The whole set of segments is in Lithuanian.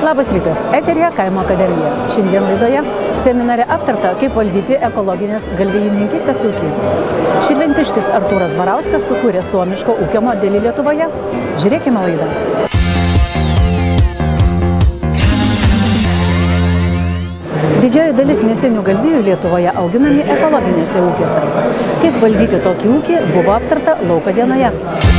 Labas rytas, eteryje Kaimo akademija. Šiandien laidoje seminare aptarta, kaip valdyti ekologinės galvijininkystės ūkį. Širventiškis Artūras Barauskas sukūrė suomiško ūkio modelį Lietuvoje. Žiūrėkime laidą. Didžioji dalis mėsinių galvijų Lietuvoje auginami ekologinėse ūkiuose. Kaip valdyti tokį ūkį buvo aptarta Lauko dienoje.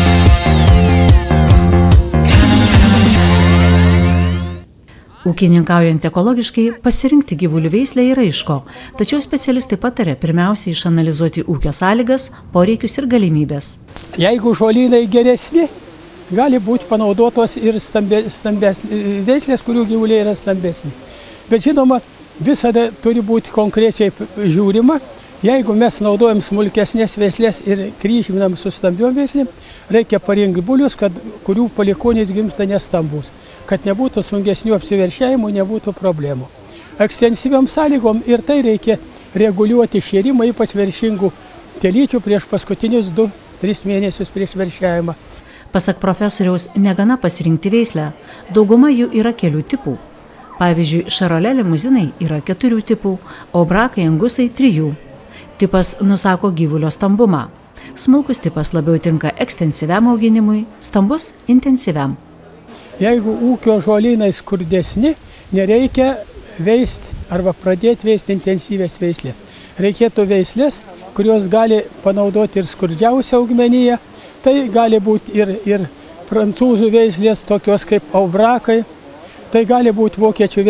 Ūkininkaujant ekologiškai, pasirinkti gyvulių veislę yra aišku, tačiau specialistai patarė pirmiausiai išanalizuoti ūkio sąlygas, poreikius ir galimybės. Jeigu žolynai geresni, gali būti panaudotos ir stambesnės veislės, kurių gyvuliai yra stambesni. Bet žinoma, visada turi būti konkrečiai žiūrima. Jeigu mes naudojam smulkesnės veislės ir kryžminam su stambiom veislėm, reikia parinkti bulius, kurių palikuonys gimsta nestambus, kad nebūtų sunkesnių apsiveršiavimų, nebūtų problemų. Ekstensyviom sąlygom ir tai reikia reguliuoti šėrimą, ypač veršingų telyčių prieš paskutinius 2-3 mėnesius prieš veršiavimą. Pasak profesoriaus, negana pasirinkti veislę, dauguma jų yra kelių tipų. Pavyzdžiui, šarolė limuzinai yra 4 tipų, o brakai angusai 3. Tipas nusako gyvulio stambumą. Smulkus tipas labiau tinka ekstensyviam auginimui, stambus – intensyviam. Jeigu ūkio žolynai skurdesni, nereikia veisti arba pradėti veisti intensyvės veislės. Reikėtų veislės, kurios gali panaudoti ir skurdžiausią augmeniją. Tai gali būti ir prancūzų veislės, tokios kaip aubrakai. Tai gali būti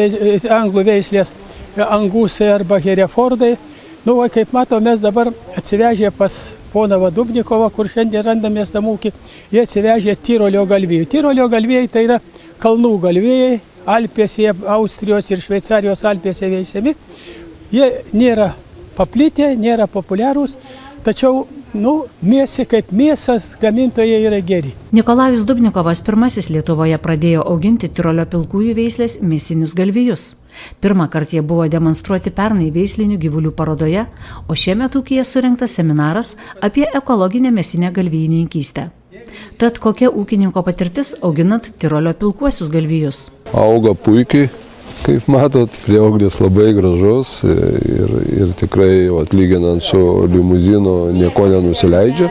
anglų veislės angusai arba herefordai. Kaip matom, mes dabar atsivežė pas poną Dubnikovą, kur šiandien randamės tam ūkį, jie atsivežė Tirolio galvijų. Tirolio galvijai tai yra kalnų galvijai, Alpėse, Austrijos ir Šveicarijos Alpėse veisiami. Jie nėra paplitę, nėra populiarūs, tačiau mėsai kaip mėsas gamintojai yra geri. Nikolajus Dubnikovas pirmasis Lietuvoje pradėjo auginti Tirolio pilkųjų veislės mėsinius galvijus. Pirmą kartą jie buvo demonstruoti pernai veislinių gyvulių parodoje, o šiemet ūkyje surengtas seminaras apie ekologinę mėsinę galvijininkystę. Tad kokia ūkininko patirtis auginant Tirolio pilkuosius galvijus? Auga puikiai, kaip matot, prieauglis labai gražus ir tikrai lyginant su limuzinu nieko nenusileidžia.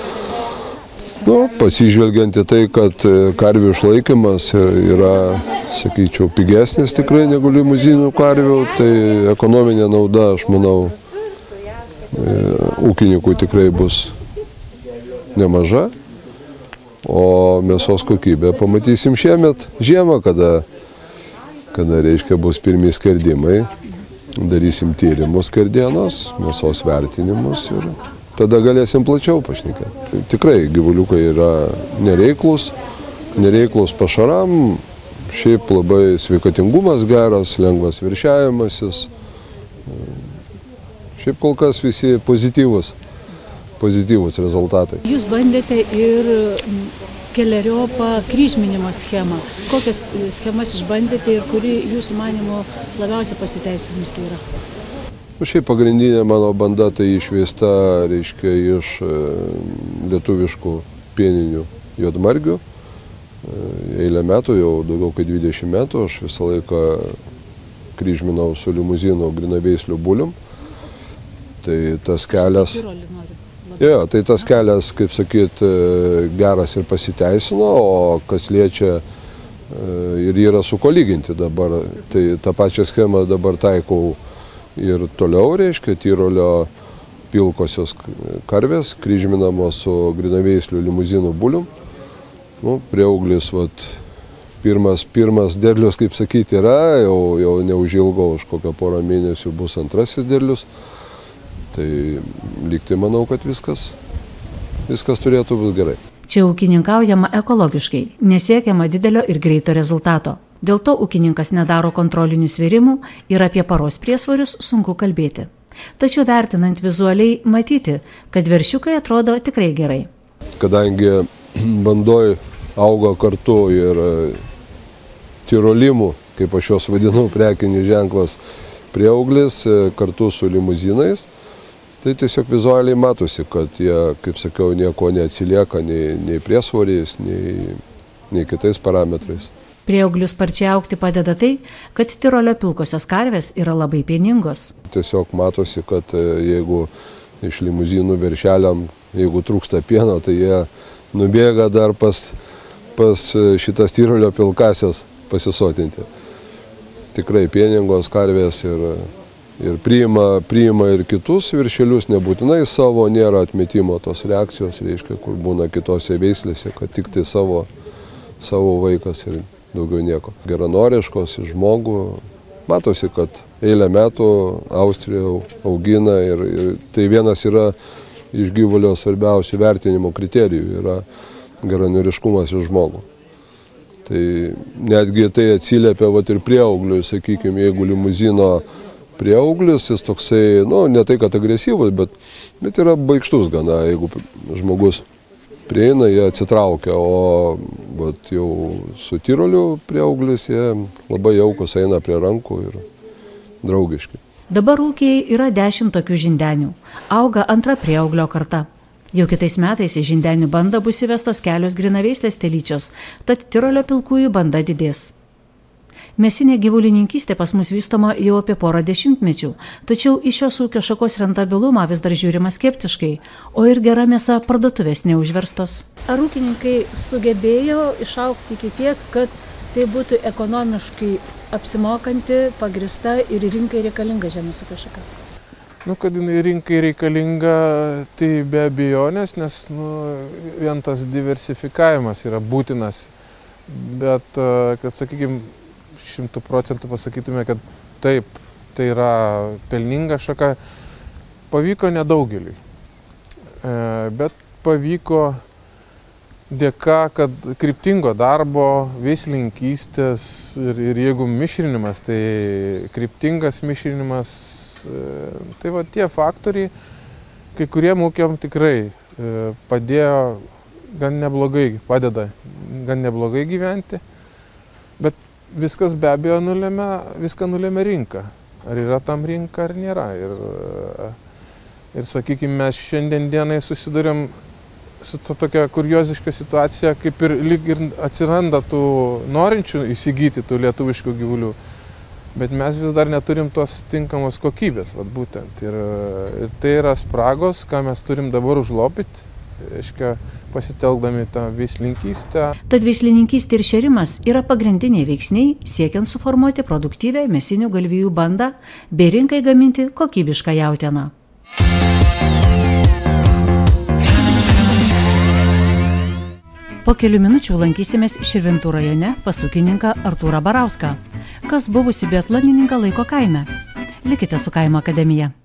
Pasižvelgiant į tai, kad karvių išlaikymas yra, sakyčiau, pigesnis tikrai negu limuzinų karvių, tai ekonominė nauda, aš manau, ūkininkui tikrai bus nemaža, o mėsos kokybę pamatysim šiemet žiemą, kada reiškia bus pirmi skerdimai, darysim tyrimus skerdienos, mėsos vertinimus ir tada galėsim plačiau pašnekėti. Tikrai gyvuliukai yra nereiklus pašaram, šiaip labai sveikatingumas geras, lengvas viršiavimasis. Šiaip kol kas visi pozityvus rezultatai. Jūs bandėte ir keleriopą kryžminimo schemą. Kokias schemas išbandėte ir kuri jūsų manymu labiausiai pasiteisinusi yra? Šiaip pagrindinė mano banda tai išveista, reiškia, iš lietuviškų pieninių juodmargių. Eilę metų, jau daugiau kaip 20 metų, aš visą laiką kryžminau su limuzino grinaveislių bulium. Tai tas kelias... tai tas kelias, kaip sakyt, geras ir pasiteisino, o kas liečia ir yra su ko lyginti dabar. Tai tą pačią schemą dabar taikau ir toliau, reiškia, Tirolio pilkosios karvės, kryžminamos su grinaveislių limuzinų bulium. Prieauglis, pirmas derlius, kaip sakyti, yra, jau neužilgo, už kokio porą mėnesių bus antrasis derlius. Tai lygtai manau, kad viskas turėtų būti gerai. Čia ūkininkaujama ekologiškai, nesiekiama didelio ir greito rezultato. Dėl to ūkininkas nedaro kontrolinių svėrimų ir apie paros priesvorius sunku kalbėti. Tačiau vertinant vizualiai matyti, kad veršiukai atrodo tikrai gerai. Kadangi bandoj auga kartu ir tirolimų, kaip aš juos vadinau, prekinis ženklas prieauglis kartu su limuzinais, tai tiesiog vizualiai matosi, kad jie, kaip sakiau, nieko neatsilieka nei priesvoriais, nei kitais parametrais. Prieauglių sparčiai augti padeda tai, kad Tirolio pilkosios karvės yra labai pieningos. Tiesiog matosi, kad jeigu iš limuzinų viršeliam, jeigu trūksta pieno, tai jie nubėga dar pas šitas Tirolio pilkasias pasisotinti. Tikrai pieningos karvės ir priima ir kitus viršelius, nebūtinai savo, nėra atmetimo tos reakcijos, reiškia, kur būna kitose veislėse, kad tik tai savo vaikas ir daugiau nieko. Geranoriškos į žmogų, matosi, kad eilę metų Austrija augina ir tai vienas yra iš gyvulio svarbiausių vertinimo kriterijų, yra geranoriškumas į žmogų. Tai netgi tai atsiliepia ir prieaugliui, sakykime, jeigu limuzino prieauglis, jis toksai, ne tai, kad agresyvus, bet yra baikštus gana, jeigu žmogus prieina, jie atsitraukia, o jau su Tiroliu prieauglis, jie labai jaukus eina prie rankų ir draugiški. Dabar ūkiai yra 10 tokių žindenių. Auga antra prieauglio karta. Jau kitais metais į žindenių bandą bus įvestos kelios grinaveislės telyčios, tad Tirolio pilkųjų banda didės. Mėsinė gyvulininkystė pas mus vystoma jau apie porą dešimtmečių, tačiau į šios ūkio šakos rentabilumą vis dar žiūrima skeptiškai, o ir gera mėsa parduotuvės neužverstos. Ar ūkininkai sugebėjo išaugti iki tiek, kad tai būtų ekonomiškai apsimokanti, pagrįsta ir rinkai reikalinga žemės ūkio šaka? Kad jinai rinkai reikalinga, tai be abejonės, nes vien tas diversifikavimas yra būtinas, bet, kad, sakykime, 100% pasakytume, kad taip, tai yra pelninga šaka, pavyko nedaugeliui. Bet pavyko dėka, kad kryptingo darbo, veislininkystės ir jeigu mišrinimas, tai kryptingas mišrinimas, tai tie faktoriai, kai kuriem ūkiam tikrai padeda gan neblogai gyventi, bet viskas be abejo viską nulėmė rinka. Ar yra tam rinka, ar nėra. Ir sakykime, mes šiandien dienai susidurėm su tokia kurioziška situacija, kaip lyg ir atsiranda tų norinčių įsigyti tų lietuviškų gyvulių, bet mes vis dar neturim tos tinkamos kokybės, būtent. Ir tai yra spragos, ką mes turim dabar užlopyti, pasitelkdami tą veislininkystę. Tad veislininkystė ir šėrimas yra pagrindiniai veiksniai siekiant suformuoti produktyvią mėsinių galvijų bandą bei rinkai gaminti kokybišką jautieną. Po kelių minučių lankysimės Širvintų rajone pas ūkininką Artūrą Barauską, kas buvusi biatlonininką laiko kaime. Likite su Kaimo akademija.